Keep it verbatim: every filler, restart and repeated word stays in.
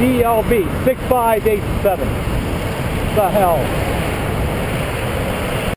D L B six five eight seven. The hell?